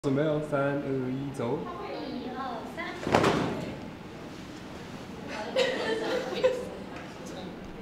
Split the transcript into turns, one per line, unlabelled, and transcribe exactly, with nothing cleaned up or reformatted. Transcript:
准备哦，三二一，走！
一二三。